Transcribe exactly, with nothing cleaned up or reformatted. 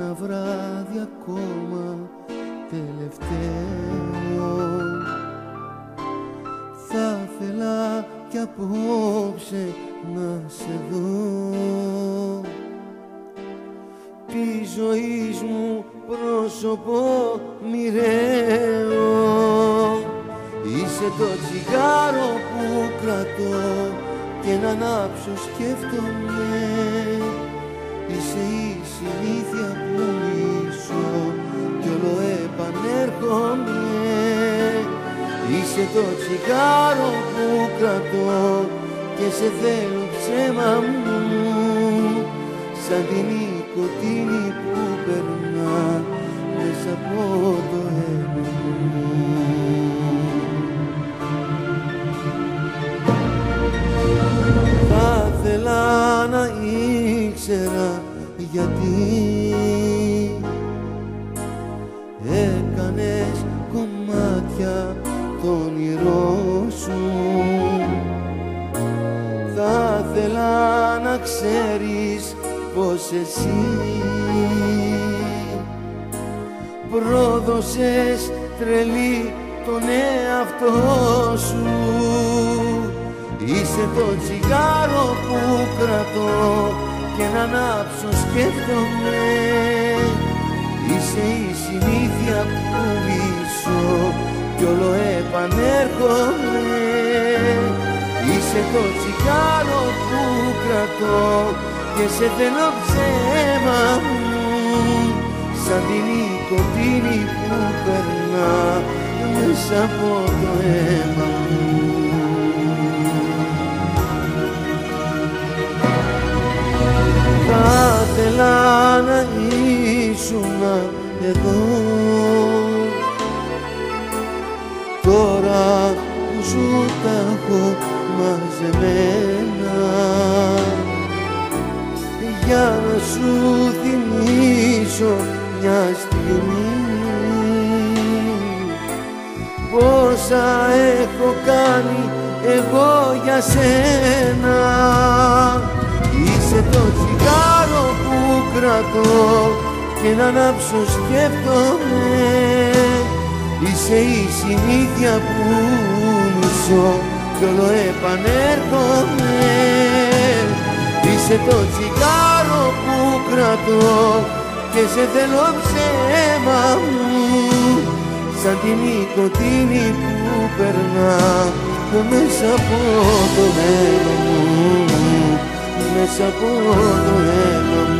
ένα βράδυ ακόμα τελευταίο. Θα ήθελα κι απόψε να σε δω, τη ζωής μου πρόσωπο μοιραίο. Είσαι το τσιγάρο που κρατώ και να ανάψω σκέφτομαι. Είσαι η συνήθεια που μισώ κι όλο επανέρχομαι. Είσαι το τσιγάρο που κρατώ και σε θέλω ψέμα μου, σαν την νοικοτήνη που περνά μέσα από το αίμα μου. Θα ήθελα να ήξερα γιατί έκανες κομμάτια το όνειρό σου. Θα ήθελα να ξέρεις πως εσύ πρόδωσες τρελή τον εαυτό σου. Είσαι το τσιγάρο που κρατώ και να ανάψω σκέφτομαι. Είσαι η συνήθεια που μισώ κι όλο επανέρχομαι. Είσαι το τσιγάρο που κρατώ και σε θέλω ψέμα μου, σαν την νοικοτήνη που περνά μέσα από το αίμα μου. Θα ήθελα να ήσουν εδώ τώρα που σου τα έχω μαζεμένα, για να σου θυμίσω μια στιγμή πόσα έχω κάνει εγώ για σένα. Είσαι το τσιγάρο που κρατώ και να ανάψω σκέφτομαι. Είσαι η συνήθεια που μισώ κι όλο επανέρχομαι. Είσαι το τσιγάρο που κρατώ και σε θέλω ψέμα μου, σαν την νοικοτήνη που περνά μέσα από το αίμα μου, μέσα από το αίμα μου.